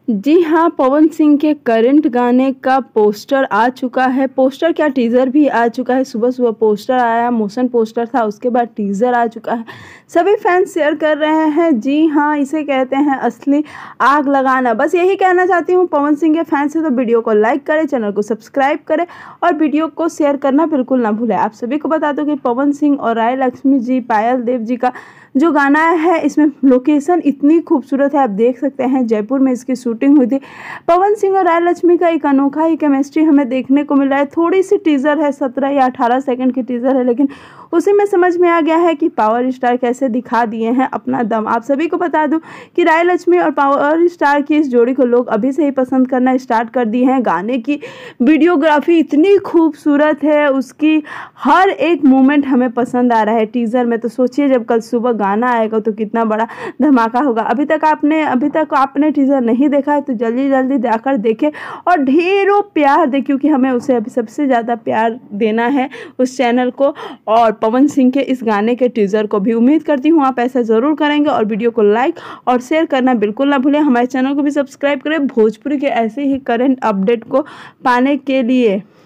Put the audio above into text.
जी हाँ, पवन सिंह के करंट गाने का पोस्टर आ चुका है। पोस्टर क्या, टीज़र भी आ चुका है। सुबह-सुबह पोस्टर आया, मोशन पोस्टर था, उसके बाद टीज़र आ चुका है। सभी फैन्स शेयर कर रहे हैं। जी हाँ, इसे कहते हैं असली आग लगाना। बस यही कहना चाहती हूँ पवन सिंह के फैन्स से, तो वीडियो को लाइक करें, चैनल को सब्सक्राइब करें और वीडियो को शेयर करना बिल्कुल ना भूलें। आप सभी को बता दूँ कि पवन सिंह और राय लक्ष्मी जी, पायल देव जी का जो गाना है, इसमें लोकेशन इतनी खूबसूरत है। आप देख सकते हैं जयपुर में इसकी शूटिंग हुई थी। पवन सिंह और राय लक्ष्मी का एक अनोखा ही केमिस्ट्री हमें देखने को मिल रहा है। थोड़ी सी टीज़र है, 17 या 18 सेकंड की टीज़र है, लेकिन उसी में समझ में आ गया है कि पावर स्टार कैसे दिखा दिए हैं अपना दम। आप सभी को बता दूं कि राय लक्ष्मी और पावर स्टार की इस जोड़ी को लोग अभी से ही पसंद करना स्टार्ट कर दिए हैं। गाने की वीडियोग्राफी इतनी खूबसूरत है, उसकी हर एक मोमेंट हमें पसंद आ रहा है टीज़र में। तो सोचिए जब कल सुबह गाना आएगा तो कितना बड़ा धमाका होगा। अभी तक आपने टीज़र नहीं देखा है तो जल्दी जल्दी जाकर देखें और ढेरों प्यार दें, क्योंकि हमें उसे अभी सबसे ज़्यादा प्यार देना है उस चैनल को और पवन सिंह के इस गाने के टीज़र को भी। उम्मीद करती हूँ आप ऐसा ज़रूर करेंगे और वीडियो को लाइक और शेयर करना बिल्कुल ना भूलें। हमारे चैनल को भी सब्सक्राइब करें भोजपुरी के ऐसे ही करंट अपडेट को पाने के लिए।